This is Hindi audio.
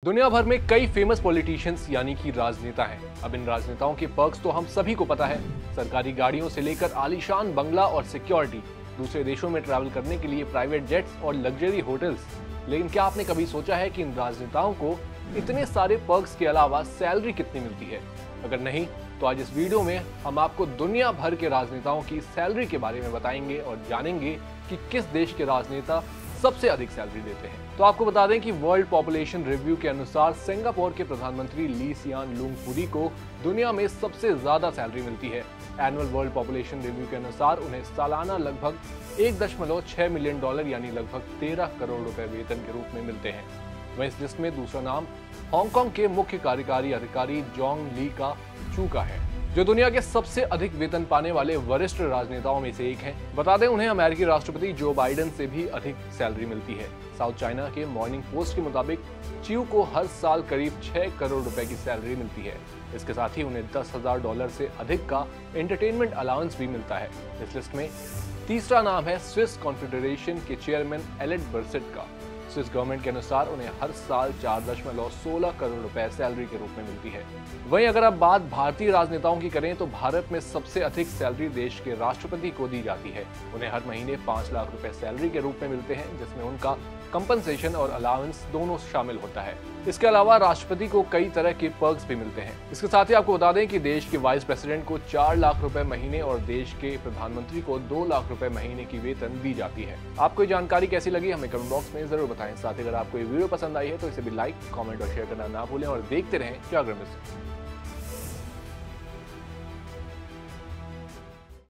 दुनिया भर में कई फेमस पॉलिटिशियंस यानी कि राजनेता हैं। अब इन राजनेताओं के पर्क्स तो हम सभी को पता है। सरकारी गाड़ियों से लेकर आलीशान बंगला और सिक्योरिटी, दूसरे देशों में ट्रैवल करने के लिए प्राइवेट जेट्स और लग्जरी होटल्स। लेकिन क्या आपने कभी सोचा है कि इन राजनेताओं को इतने सारे पर्क्स के अलावा सैलरी कितनी मिलती है? अगर नहीं तो आज इस वीडियो में हम आपको दुनिया भर के राजनेताओं की सैलरी के बारे में बताएंगे और जानेंगे कि किस देश के राजनेता सबसे अधिक सैलरी देते हैं। तो आपको बता दें कि वर्ल्ड पॉपुलेशन रिव्यू के अनुसार सिंगापुर के प्रधानमंत्री ली सियान लूंगपुरी को दुनिया में सबसे ज्यादा सैलरी मिलती है। एनुअल वर्ल्ड पॉपुलेशन रिव्यू के अनुसार उन्हें सालाना लगभग 1.6 मिलियन डॉलर यानी लगभग 13 करोड़ रुपए वेतन के रूप में मिलते हैं। वहीं इस लिस्ट में दूसरा नाम हांगकांग के मुख्य कार्यकारी अधिकारी जोंग ली का चू का है, जो दुनिया के सबसे अधिक वेतन पाने वाले वरिष्ठ राजनेताओं में से एक हैं। बता दें उन्हें अमेरिकी राष्ट्रपति जो बाइडेन से भी अधिक सैलरी मिलती है। साउथ चाइना के मॉर्निंग पोस्ट के मुताबिक च्यू को हर साल करीब 6 करोड़ रुपए की सैलरी मिलती है। इसके साथ ही उन्हें $10,000 से अधिक का एंटरटेनमेंट अलाउंस भी मिलता है। इस लिस्ट में तीसरा नाम है स्विस कॉन्फेडरेशन के चेयरमैन एलेट बर्सेट का। स्विस गवर्नमेंट के अनुसार उन्हें हर साल 4.16 करोड़ रुपए सैलरी के रूप में मिलती है। वहीं अगर अब बात भारतीय राजनेताओं की करें तो भारत में सबसे अधिक सैलरी देश के राष्ट्रपति को दी जाती है। उन्हें हर महीने 5 लाख रुपए सैलरी के रूप में मिलते हैं, जिसमें उनका कंपनसेशन और अलाउंस दोनों शामिल होता है। इसके अलावा राष्ट्रपति को कई तरह के पर्क्स भी मिलते हैं। इसके साथ ही आपको बता दें कि देश के वाइस प्रेसिडेंट को 4 लाख रुपए महीने और देश के प्रधानमंत्री को 2 लाख रुपए महीने की वेतन दी जाती है। आपको ये जानकारी कैसी लगी हमें कमेंट बॉक्स में जरूर बताएं। साथ ही अगर आपको ये वीडियो पसंद आई है तो इसे भी लाइक, कमेंट और शेयर करना ना भूलें और देखते रहें जागरण न्यूज़।